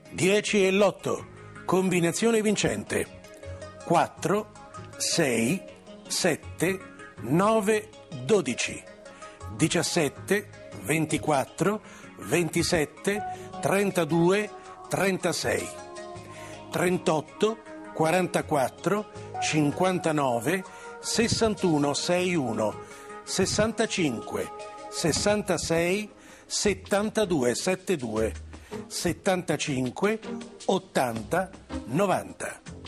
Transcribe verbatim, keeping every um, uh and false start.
dieci e l'otto, combinazione vincente. quattro, sei, sette, nove, dodici, diciassette, ventiquattro, ventisette, trentadue, trentasei, trentotto, quarantaquattro, cinquantanove, sessantuno, sessantuno, sessantacinque, sessantasei, settantadue, settantadue, settantacinque, ottanta, novanta.